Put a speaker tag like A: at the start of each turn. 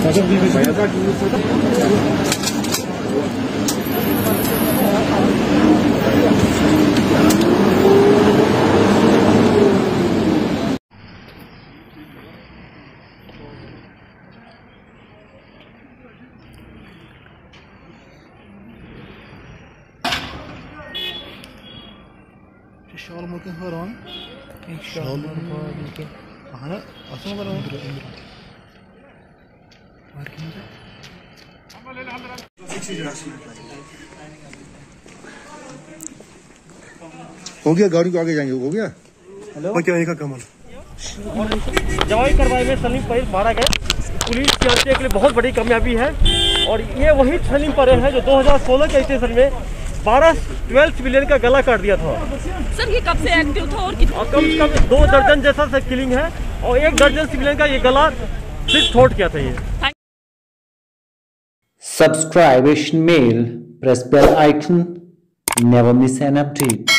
A: Şal mümkün haran. Şal mümkün. Ahana asıl var mı?
B: हो गया, गाड़ी को आगे जाएंगे, हो गया।
A: हेलो
B: क्या का कमल
C: जवाई कार्रवाई में सलीम परेल मारा गया। पुलिस की हत्या के लिए बहुत बड़ी कामयाबी है और ये वही सलीम परेल है जो 2016 के स्टेशन में 12 सिविलियन का गला काट दिया था।
D: सर ये कब से एक्टिव था और
C: कम से कम 2 दर्जन जैसा से किलिंग है और 1 दर्जन सिविलियन का ये गला सिर्फ छोड़ किया था। ये
E: Subscribe Asian Mail, press bell icon, never miss an update.